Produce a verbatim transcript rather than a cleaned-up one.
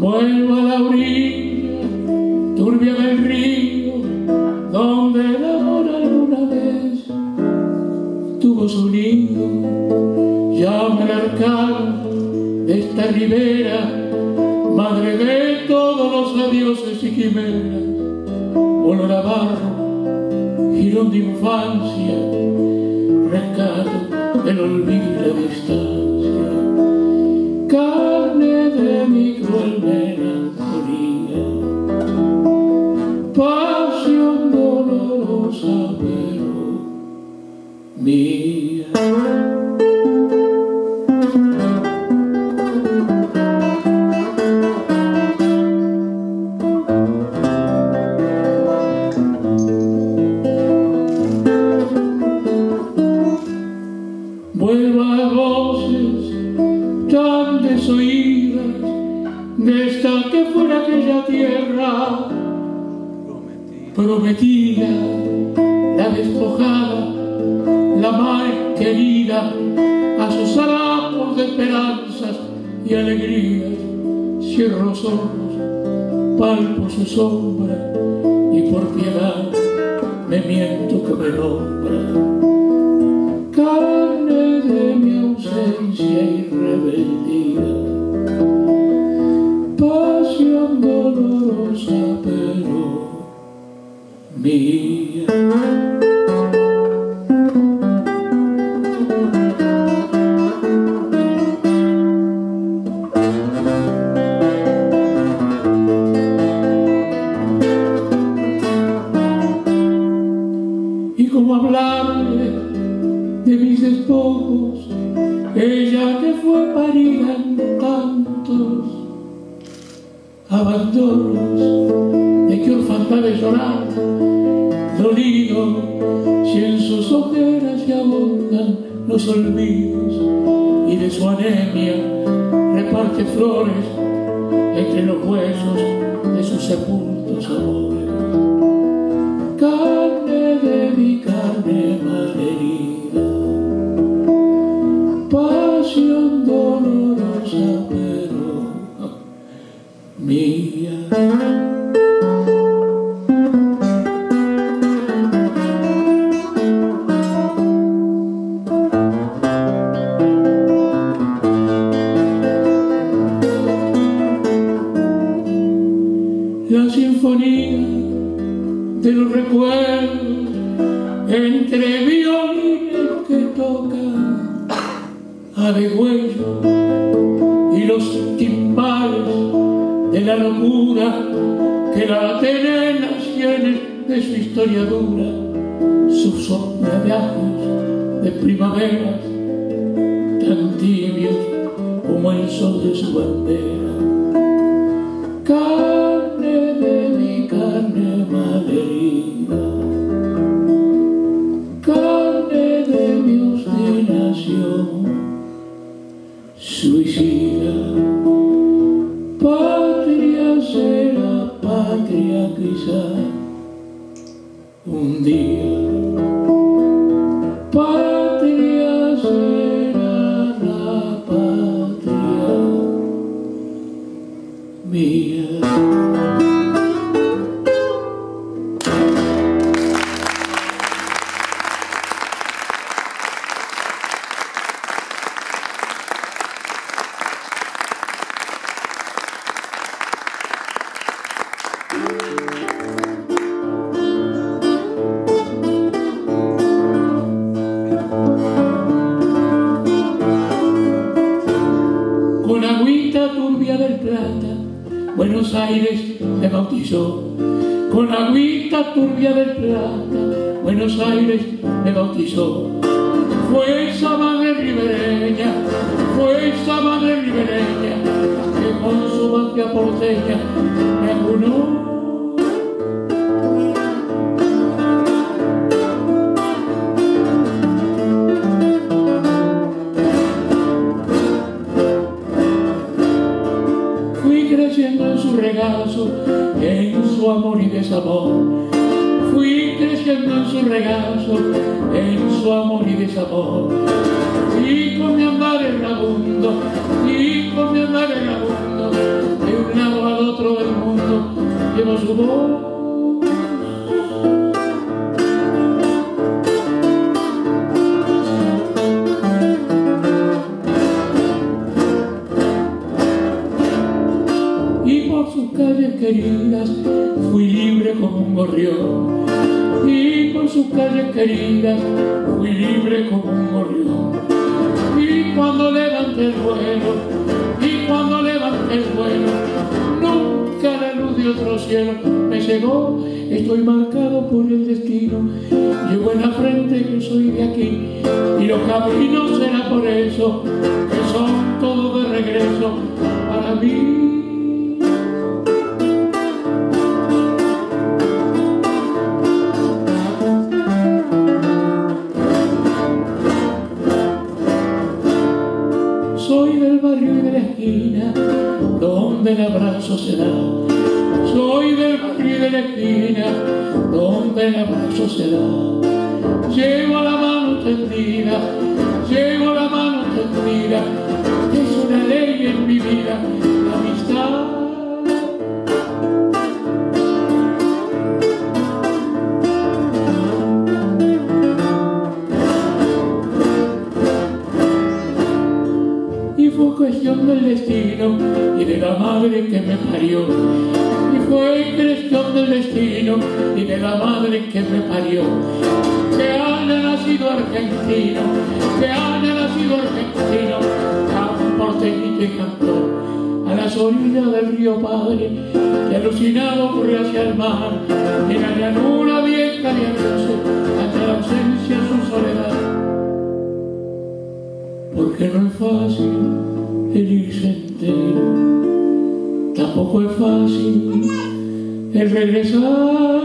Vuelvo a la orilla turbia del río, donde el amor alguna vez tuvo su nido. Llama el arcano de esta ribera, madre de todos los adioses y quimeras. Olor a barro, girón de infancia, rescato del olvido y la distancia. Carne de mi cruel melancolía, pasión dolorosa pero mía. Vuelvo a las voces tan desoídas de esta que fuera aquella tierra prometida, la despojada, la mal querida, a sus harapos de esperanzas y alegrías. Cierro los ojos, palpo su sombra y por piedad me miento que me nombra. Carne de mi ausencia y rebeldía, pasión dolorosa pero mía. Y como hablarle de mis despojos, ella que fue parida en tantos abandonos, de qué orfandad de llorar, dolido, si en sus ojeras ya abundan los olvidos, y de su anemia reparte flores entre los huesos de sus sepultos amores. Carne de mi carne malherida, pasión dolorosa pero mía. La sinfonía de los recuerdos entre violines que tocan a degüello y los timbales de la locura que laten en las sienes de su historia dura, su sombra de ajos de primaveras tan tibios como el sol de su bandera. Carne de mi carne malherida, carne de mi obstinación suicida. Patria será patria quizá un día, patria será la patria mía. Con agüita turbia del Plata, Buenos Aires me bautizó. Con agüita turbia del Plata, Buenos Aires me bautizó. Fue esa madre ribereña, fue esa madre ribereña, que con su magia porteña me acunó. Creciendo en su regazo, en su amor y desamor. Fui creciendo en su regazo, en su amor y desamor. Y con mi andar errabundo, y con mi andar errabundo, de un lado brotando su voz. Y por sus calles queridas fui libre como un gorrión. Y por sus calles queridas fui libre como un gorrión. Y cuando levanté el vuelo, y cuando levanté el vuelo, nunca la luz de otro cielo me cegó. Estoy marcado por el destino, llevo en la frente que soy de aquí, y los caminos será por eso que son todos de regreso para mí. Soy del barrio y de la esquina donde el abrazo se da. Soy del barrio y de la esquina donde el abrazo se da. Llevo la mano tendida, llevo la mano tendida, es una ley en mi vida, la amistad. Y fue cuestión del destino y de la madre que me parió. Y fue cuestión del destino y de la madre que me parió. Que haya nacido argentino, que haya nacido argentino, tan porteñito y cantor, a las orillas del río Padre, que alucinado corre hacia el mar, en la llanura vieja de Arroce, ante la ausencia su soledad. Porque no es fácil el irse entero, tampoco es fácil el regresar.